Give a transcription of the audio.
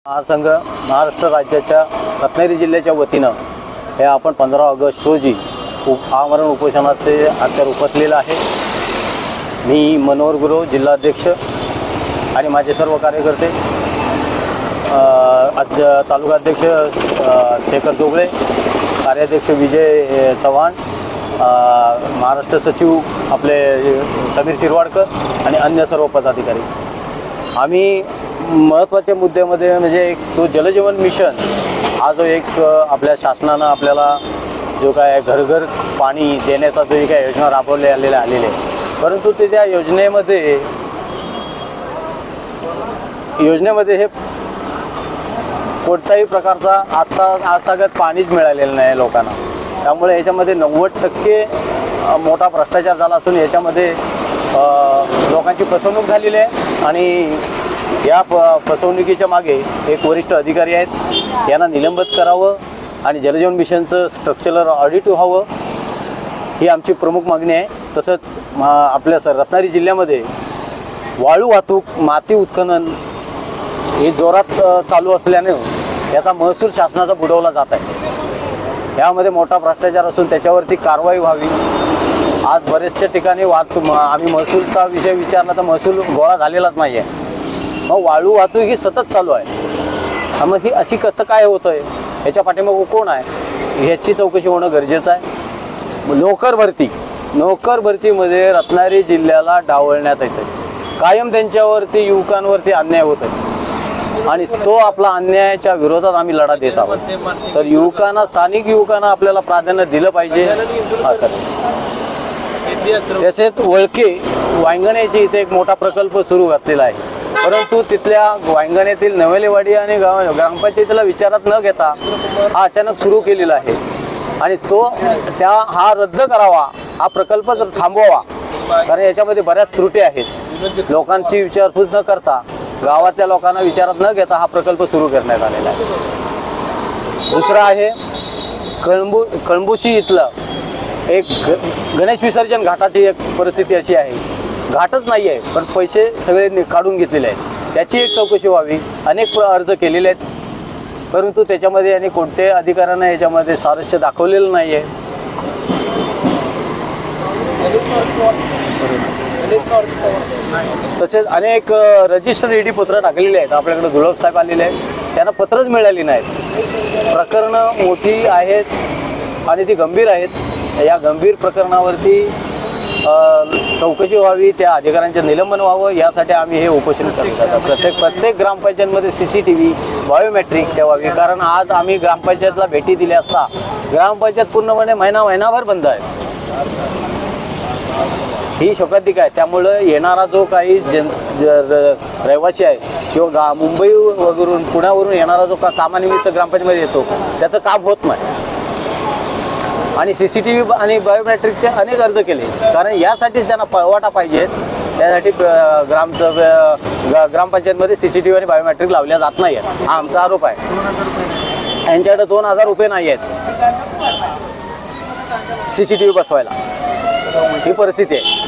महासंघ महाराष्ट्र राज्याच्या रत्नागिरी जिल्ह्याच्या वतीनं हे आपण 15 ऑगस्ट रोजी आमरण उपोषणाचे आचार उपसलेला आहे। मी मनोहर गुरव जिल्हाध्यक्ष आणि माझे सर्व कार्यकर्ते, तालुका अध्यक्ष शेखर दोगळे, कार्याध्यक्ष विजय चव्हाण, महाराष्ट्र सचिव आपले समीर शिरवाडकर आणि अन्य सर्व पदाधिकारी, आम्ही महत्त्वाच्या मुद्द्यामध्ये म्हणजे एक तो जलजीवन मिशन हा जो एक आपल्या शासनानं आपल्याला जो काय घरघर पाणी देण्याचा जो काही योजना राबवलेल्या आलेल्या आहे, परंतु ते त्या योजनेमध्ये हे कोणत्याही प्रकारचा आज तागत पाणीच मिळालेलं नाही लोकांना। त्यामुळे याच्यामध्ये 90% मोठा भ्रष्टाचार झाला असून याच्यामध्ये लोकांची फसवणूक झालेली आहे आणि या फसवणुकीच्या मागे एक वरिष्ठ अधिकारी आहेत, यांना निलंबित करावं आणि जलजीवन मिशनचं स्ट्रक्चरल ऑडिट व्हावं ही आमची प्रमुख मागणी आहे। तसंच आपल्या रत्नागिरी जिल्ह्यामध्ये वाळू वाहतूक, माती उत्खनन हे जोरात चालू असल्याने याचा महसूल शासनाचा बुडवला जात आहे। यामध्ये मोठा भ्रष्टाचार असून त्याच्यावरती कारवाई व्हावी। आज बरेचशा ठिकाणी आम्ही महसूलचा विषय विचारला तर महसूल गोळा झालेलाच नाही आहे। मग वाळू वाहतूक ही सतत चालू आहे, मग ही अशी कसं काय होतं आहे, याच्या पाठीमागे कोण आहे ह्याची चौकशी होणं गरजेचं आहे। नोकर भरतीमध्ये रत्नागिरी जिल्ह्याला डावलण्यात येते, कायम त्यांच्यावरती युवकांवरती अन्याय होत आहे आणि तो आपला अन्यायाच्या विरोधात आम्ही लढा देत आहोत। तर युवकांना, स्थानिक युवकांना आपल्याला प्राधान्य दिलं पाहिजे असं। तसेच वळके वांगण्याची इथे एक मोठा प्रकल्प सुरू घातलेला आहे, परंतु तिथल्या वांगण्यातील नवेलेवाडी आणि ग्रामपंचायतीला विचारात न घेता हा अचानक सुरू केलेला आहे आणि हा रद्द करावा, हा प्रकल्प जर थांबवावा, कारण याच्यामध्ये बऱ्याच त्रुटी आहेत। लोकांची विचारपूस न करता, गावातल्या लोकांना विचारात न घेता हा प्रकल्प सुरू करण्यात आलेला आहे। दुसरा आहे कळंबुशी इथलं एक गणेश विसर्जन घाटाची एक परिस्थिती अशी आहे, घाटच नाही आहे पण पैसे सगळे काढून घेतलेले आहेत, त्याची एक चौकशी व्हावी। अनेक अर्ज केलेले आहेत, परंतु त्याच्यामध्ये आणि कोणत्याही अधिकाऱ्यांना याच्यामध्ये स्वारस्य दाखवलेलं नाही आहे। तसेच अनेक रजिस्टर ईडी पत्र टाकलेले आहेत, आपल्याकडे धुळप साहेब आलेले आहेत, त्यांना पत्रच मिळाली नाहीत। प्रकरणं मोठी आहेत आणि ती गंभीर आहेत। या गंभीर प्रकरणावरती चौकशी व्हावी, त्या अधिकाऱ्यांचे निलंबन व्हावं, यासाठी आम्ही हे उपोषण करतो। प्रत्येक ग्रामपंचायतमध्ये CCTV बायोमेट्रिक ठेवावी, कारण आज आम्ही ग्रामपंचायतला भेटी दिल्या असता ग्रामपंचायत पूर्णपणे महिनाभर बंद आहे, ही शोकांतिका आहे। त्यामुळं येणारा जो काही रहिवासी आहे किंवा मुंबई वगैरून पुण्यावरून येणारा जो कामानिमित्त ग्रामपंचायतीमध्ये येतो त्याचं काम होत नाही आणि CCTV आणि बायोमेट्रिकचे अनेक अर्ज केले, कारण यासाठीच त्यांना पळवाटा पाहिजे। त्यासाठी ग्रामपंचायतमध्ये CCTV आणि बायोमेट्रिक लावल्या जात नाही आहेत, हा आमचा आरोप आहे। यांच्याकडे 2000 रुपये नाही आहेत CCTV बसवायला, ही परिस्थिती आहे।